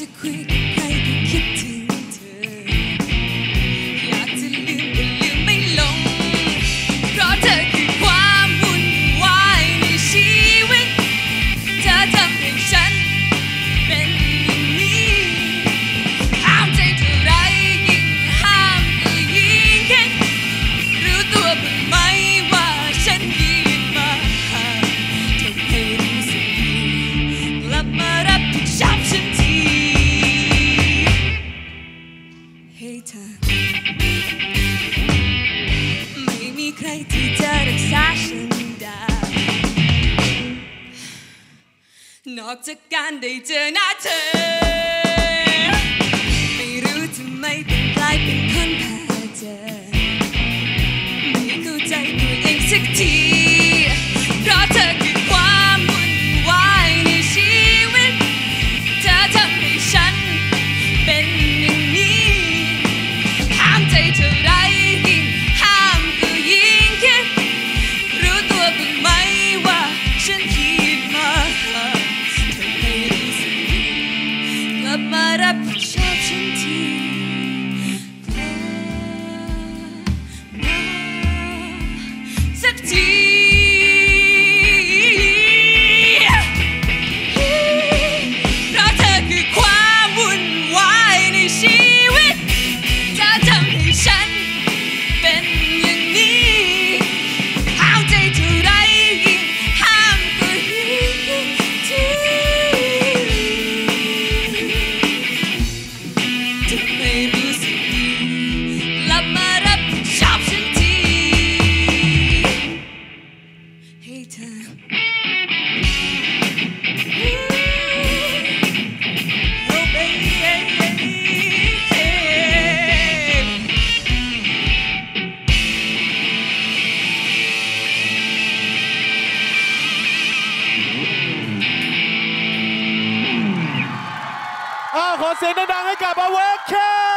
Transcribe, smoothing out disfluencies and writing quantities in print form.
จะคุยกับใครก็คิดถึงเธออยากจะลืมก็ลืมไม่ลงเพราะเธอคือความวุ่นวายในชีวิตเธอทำให้ฉันเป็นอย่างนี้ห้ามใจเท่าไรยิ่งห้ามก็ยิ่งแข็งรู้ตัวบ้างไหมว่าฉันยืนมาห่างทำให้รู้สึกดีกลับมารับผิดชอบฉันทีให้เธอไม่มีใครที่จะรักษาฉันได้นอกจากการได้เจอหน้าเธอไม่รู้ทำไมต้องกลายเป็นคนแพ้เธอไม่เข้าใจตัวเองสักทีเพราะเธอคือความวุ่นวายในชีวิตเธอทำให้ฉันเป็นอย่างนี้ห้ามใจเท่าไรยิ่งห้ามก็ยิ่งคิดรู้ตัวบ้างไหมว่าฉันคิดมาหาทำให้รู้สึกดีกลับมารับผิดชอบฉันทีสักทีเพราะเธอคือความวุ่นวายในชีวิตเธอทำให้ฉันเป็นอย่างนี้ห้ามใจเท่าไรยิ่งห้ามก็ยิ่งคิดถึงทำให้รู้สึกดีกลับมารับผิดชอบฉันทีให้เธอOh baby ขอเสียงดังๆให้กับ Awake